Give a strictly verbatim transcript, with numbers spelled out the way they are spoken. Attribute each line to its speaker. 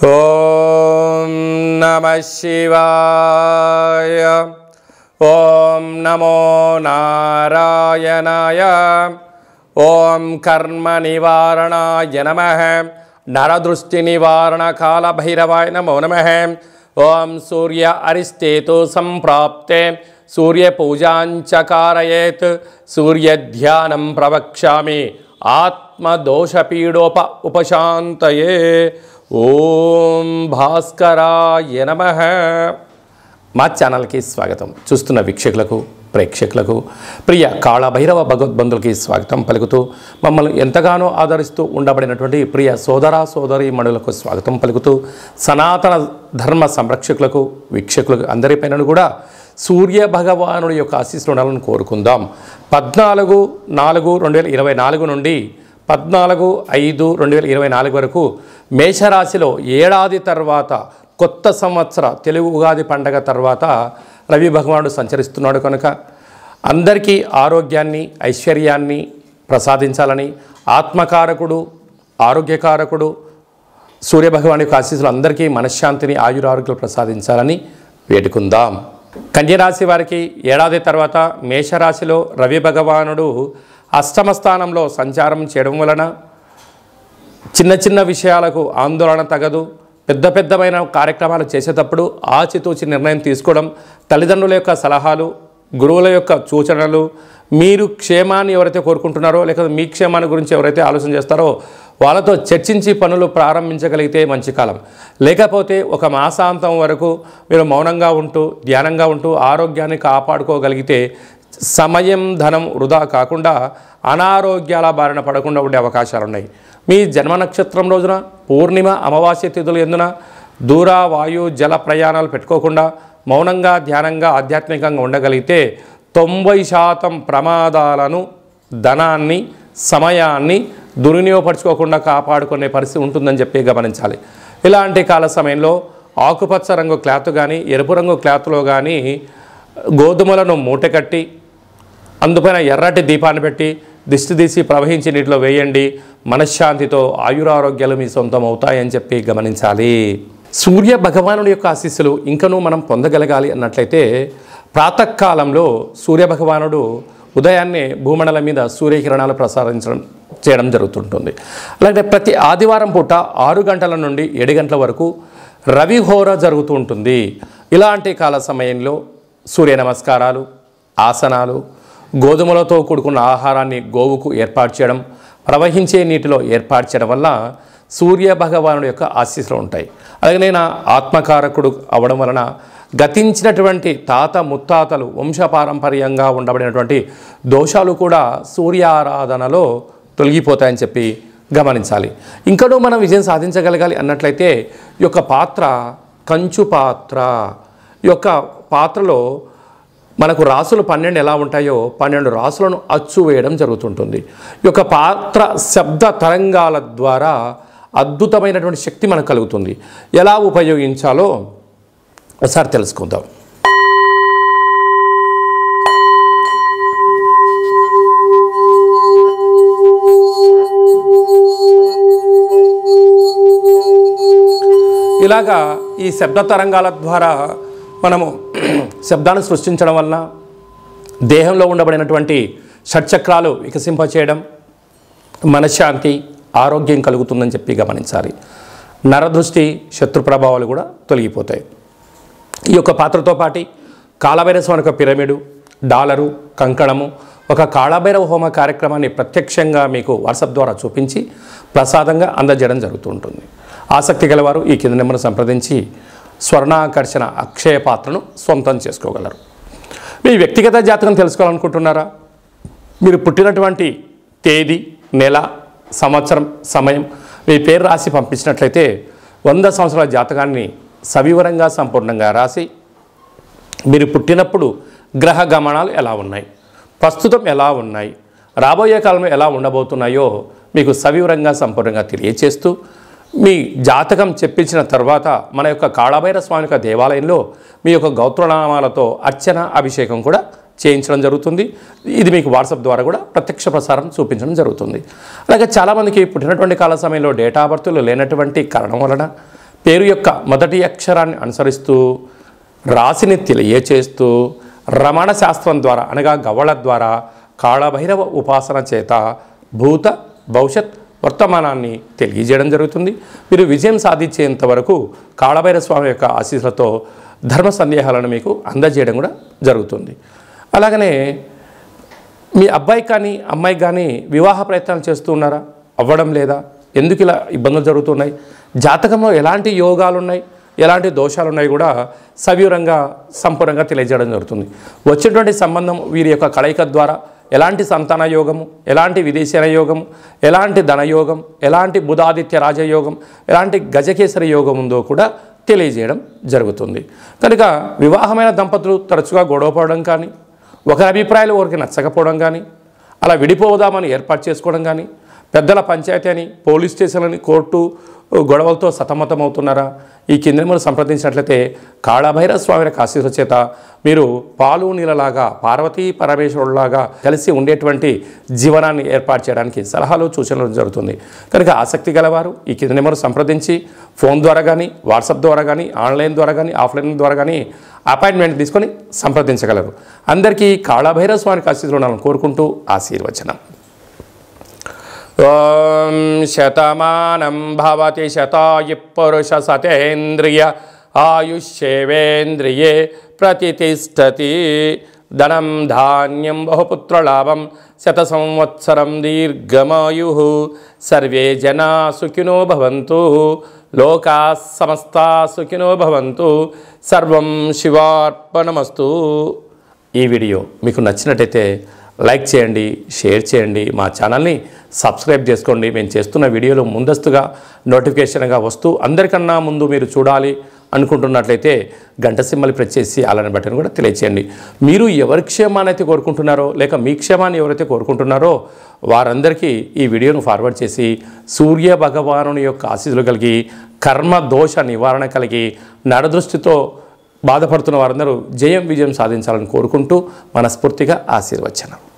Speaker 1: ఓం నమః శివాయ. ఓం నమో నారాయణాయ. ఓం కర్మ నివారణాయ నమః. నరదృష్టి నివారణ కాల భైరవాయ నమో నమః. ఓం సూర్య అరిష్టేతు సంప్రాప్తే సూర్య పూజాంచ కారయేత్. సూర్య ధ్యానం ప్రవక్ష్యామి ఆత్మదోషపీడోప ఉపశాంతయే. ఓం భాస్కరాయ నమః. మా ఛానల్కి స్వాగతం. చూస్తున్న వీక్షకులకు ప్రేక్షకులకు ప్రియ కాళభైరవ భగవద్బంధులకి స్వాగతం పలుకుతూ మమ్మల్ని ఎంతగానో ఆదరిస్తూ ఉండబడినటువంటి ప్రియ సోదర సోదరి మణులకు స్వాగతం పలుకుతూ సనాతన ధర్మ సంరక్షకులకు వీక్షకులకు అందరిపైన కూడా సూర్య భగవానుడి యొక్క ఆశీస్సులు ఉండాలని కోరుకుందాం. పద్నాలుగు నాలుగు రెండు వేల ఇరవై నాలుగు నుండి పద్నాలుగు ఐదు రెండు వేల ఇరవై నాలుగు వరకు మేషరాశిలో ఏడాది తర్వాత కొత్త సంవత్సర తెలుగు ఉగాది పండగ తర్వాత రవి భగవానుడు సంచరిస్తున్నాడు కనుక అందరికీ ఆరోగ్యాన్ని ఐశ్వర్యాన్ని ప్రసాదించాలని ఆత్మకారకుడు ఆరోగ్యకారకుడు సూర్యభగవాని యొక్క ఆశీస్సులు అందరికీ మనశ్శాంతిని ఆయురారోగ్యాలు ప్రసాదించాలని వేడుకుందాం. కన్యరాశి వారికి ఏడాది తర్వాత మేషరాశిలో రవి భగవానుడు అష్టమ స్థానంలో సంచారం చేయడం వలన చిన్న చిన్న విషయాలకు ఆందోళన తగదు. పెద్ద పెద్దమైన కార్యక్రమాలు చేసేటప్పుడు ఆచితూచి నిర్ణయం తీసుకోవడం, తల్లిదండ్రుల యొక్క సలహాలు, గురువుల యొక్క సూచనలు, మీరు క్షేమాన్ని ఎవరైతే కోరుకుంటున్నారో లేకపోతే మీ క్షేమాన్ని గురించి ఎవరైతే ఆలోచన చేస్తారో వాళ్ళతో చర్చించి పనులు ప్రారంభించగలిగితే మంచి కాలం. లేకపోతే ఒక మాసాంతం వరకు మీరు మౌనంగా ఉంటూ ధ్యానంగా ఉంటూ ఆరోగ్యాన్ని కాపాడుకోగలిగితే సమయం ధనం వృధా కాకుండా అనారోగ్యాల బారిన పడకుండా ఉండే అవకాశాలు ఉన్నాయి. మీ జన్మ నక్షత్రం రోజున పూర్ణిమ అమావాస్య తిథులు ఎందున దూర వాయు జల ప్రయాణాలు పెట్టుకోకుండా మౌనంగా ధ్యానంగా ఆధ్యాత్మికంగా ఉండగలిగితే తొంభై శాతం ప్రమాదాలను ధనాన్ని సమయాన్ని దుర్వినియోగపరచుకోకుండా కాపాడుకునే పరిస్థితి ఉంటుందని చెప్పి గమనించాలి. ఇలాంటి కాల సమయంలో ఆకుపచ్చ రంగు క్లాత్ కానీ ఎరుపు రంగు క్లాత్లో కానీ గోధుమలను మూటకట్టి అందుపైన ఎర్రటి దీపాన్ని పెట్టి దిష్టి తీసి ప్రవహించి నీటిలో వేయండి. మనశ్శాంతితో ఆయురారోగ్యాలు మీ సొంతం అవుతాయని చెప్పి గమనించాలి. సూర్య భగవానుడి యొక్క ఆశీస్సులు ఇంకనూ మనం పొందగలగాలి అన్నట్లయితే ప్రాతకాలంలో సూర్య భగవానుడు ఉదయాన్నే భూమండలం మీద సూర్యకిరణాలు ప్రసారించడం చేయడం జరుగుతుంటుంది. అలాగే ప్రతి ఆదివారం పూట ఆరు గంటల నుండి ఏడు గంటల వరకు రవిహోర జరుగుతూ ఉంటుంది. ఇలాంటి కాల సమయంలో సూర్య నమస్కారాలు, ఆసనాలు, గోధుమలతో కూడుకున్న ఆహారాన్ని గోవుకు ఏర్పాటు చేయడం, ప్రవహించే నీటిలో ఏర్పాటు చేయడం వల్ల సూర్య భగవానుడి యొక్క ఆశీస్సులు ఉంటాయి. అలాగే నేను ఆత్మకారకుడు అవడం వలన గతించినటువంటి తాత ముత్తాతలు వంశపారంపర్యంగా ఉండబడినటువంటి దోషాలు కూడా సూర్య ఆరాధనలో తొలగిపోతాయని చెప్పి గమనించాలి. ఇంకనూ మనం విజయం సాధించగలగాలి అన్నట్లయితే ఈ యొక్క పాత్ర కంచు పాత్ర. ఈ యొక్క పాత్రలో మనకు రాసులు పన్నెండు ఎలా ఉంటాయో పన్నెండు రాసులను అచ్చు వేయడం జరుగుతుంటుంది. ఈ యొక్క పాత్ర శబ్ద తరంగాల ద్వారా అద్భుతమైనటువంటి శక్తి మనకు కలుగుతుంది. ఎలా ఉపయోగించాలో ఒకసారి తెలుసుకుందాం. ఇలాగా ఈ శబ్ద తరంగాల ద్వారా మనము శబ్దాన్ని సృష్టించడం వలన దేహంలో ఉండబడినటువంటి షట్చక్రాలు వికసింపచేయడం, మనశ్శాంతి ఆరోగ్యం కలుగుతుందని చెప్పి గమనించాలి. నరదృష్టి శత్రు ప్రభావాలు కూడా తొలగిపోతాయి. ఈ యొక్క పాత్రతో పాటు కాళభైరవ యొక్క పిరమిడు, డాలరు, కంకణము, ఒక కాళభైరవ హోమ కార్యక్రమాన్ని ప్రత్యక్షంగా మీకు వాట్సాప్ ద్వారా చూపించి ప్రసాదంగా అందజేయడం జరుగుతూ ఉంటుంది. ఆసక్తి గలవారు ఈ కింద నెంబర్ను సంప్రదించి స్వర్ణాకర్షణ అక్షయ పాత్రను సొంతం చేసుకోగలరు. మీ వ్యక్తిగత జాతకం తెలుసుకోవాలనుకుంటున్నారా? మీరు పుట్టినటువంటి తేదీ, నెల, సంవత్సరం, సమయం మీ పేరు రాసి పంపించినట్లయితే వంద సంవత్సరాల జాతకాన్ని సవివరంగా సంపూర్ణంగా రాసి మీరు పుట్టినప్పుడు గ్రహ గమనాలు ఎలా ఉన్నాయి, ప్రస్తుతం ఎలా ఉన్నాయి, రాబోయే కాలంలో ఎలా ఉండబోతున్నాయో మీకు సవివరంగా సంపూర్ణంగా తెలియచేస్తూ మీ జాతకం చెప్పించిన తర్వాత మన యొక్క కాళభైరవ స్వామి యొక్క దేవాలయంలో మీ యొక్క గోత్రనామాలతో అర్చన అభిషేకం కూడా చేయించడం జరుగుతుంది. ఇది మీకు వాట్సాప్ ద్వారా కూడా ప్రత్యక్ష ప్రసారం చూపించడం జరుగుతుంది. అలాగే చాలామందికి పుట్టినటువంటి కాల సమయంలో డేటా బర్త్లు లేనటువంటి కారణం వలన పేరు యొక్క మొదటి అక్షరాన్ని అనుసరిస్తూ రాశిని తెలియచేస్తూ రమణ శాస్త్రం ద్వారా అనగా గవ్వళ ద్వారా కాళభైరవ ఉపాసన చేత భూత భవిష్యత్ వర్తమానాన్ని తెలియజేయడం జరుగుతుంది. మీరు విజయం సాధించేంత వరకు కాళభైరవ స్వామి యొక్క ఆశీస్సులతో ధర్మ సందేహాలను మీకు అందజేయడం కూడా జరుగుతుంది. అలాగనే మీ అబ్బాయి కానీ అమ్మాయి కానీ వివాహ ప్రయత్నాలు చేస్తూ ఉన్నారా? అవ్వడం లేదా? ఎందుకు ఇలా ఇబ్బందులు జరుగుతున్నాయి? జాతకంలో ఎలాంటి యోగాలు ఉన్నాయి, ఎలాంటి దోషాలు ఉన్నాయి కూడా సవివరంగా సంపూర్ణంగా తెలియజేయడం జరుగుతుంది. వచ్చేటువంటి సంబంధం వీరి యొక్క కలయిక ద్వారా ఎలాంటి సంతాన యోగము, ఎలాంటి విదేశీయ యోగము, ఎలాంటి ధనయోగం, ఎలాంటి బుధాదిత్య రాజయోగం, ఎలాంటి గజకేసరి యోగం ఉందో కూడా తెలియజేయడం జరుగుతుంది. కనుక వివాహమైన దంపతులు తరచుగా గొడవపడడం కానీ, ఒకరి అభిప్రాయాలు ఒకరికి నచ్చకపోవడం కానీ, అలా విడిపోదామని ఏర్పాటు చేసుకోవడం కానీ, పెద్దల పంచాయతీ అని పోలీస్ స్టేషన్లని కోర్టు గొడవలతో సతమతమవుతున్నారా? ఈ కిందములు సంప్రదించినట్లయితే కాళభైరవ స్వామి యొక్క ఆశీస్సుల చేత మీరు పాలు నీళ్ళలాగా పార్వతీ పరమేశ్వరులాగా కలిసి ఉండేటువంటి జీవనాన్ని ఏర్పాటు చేయడానికి సలహాలు సూచనలు జరుగుతుంది. కనుక ఆసక్తి గలవారు ఈ కింద నెంబర్ సంప్రదించి ఫోన్ ద్వారా కానీ, వాట్సాప్ ద్వారా కానీ, ఆన్లైన్ ద్వారా కానీ, ఆఫ్లైన్ ద్వారా కానీ అపాయింట్మెంట్ తీసుకొని సంప్రదించగలరు. అందరికీ కాళభైరవ స్వామికి ఆశీస్సులు ఉండాలని కోరుకుంటూ ఆశీర్వచనం. ఓం శతమానం భవతి శతాయు పురుష సతేంద్రియ ఆయుష్యేవేంద్రియే ప్రతిష్టతి. ధనం ధాన్యం బహుపుత్రలాభం శత సంవత్సరం దీర్ఘమాయు. సర్వే జనా సుఖినో భవంతు. లోకా సమస్తా సుఖినో భవంతు. సర్వం శివార్పణమస్తు. ఈ వీడియో మీకు నచ్చినట్టయితే లైక్ చేయండి, షేర్ చేయండి, మా ఛానల్ని సబ్స్క్రైబ్ చేసుకోండి. మేము చేస్తున్న వీడియోలు ముందస్తుగా నోటిఫికేషన్గా వస్తూ అందరికన్నా ముందు మీరు చూడాలి అనుకుంటున్నట్లయితే గంట సింబల్ ప్రెస్ చేసి అలానే బటన్ కూడా తెలియచేయండి. మీరు ఎవరి క్షేమాన్ని అయితే కోరుకుంటున్నారో లేక మీ క్షేమాన్ని ఎవరైతే కోరుకుంటున్నారో వారందరికీ ఈ వీడియోను ఫార్వర్డ్ చేసి సూర్య భగవానుని యొక్క ఆశీస్సులు కలిగి కర్మ దోష నివారణ కలిగి నరదృష్టితో బాధపడుతున్న వారందరూ జయం విజయం సాధించాలని కోరుకుంటూ మనస్ఫూర్తిగా ఆశీర్వచనం.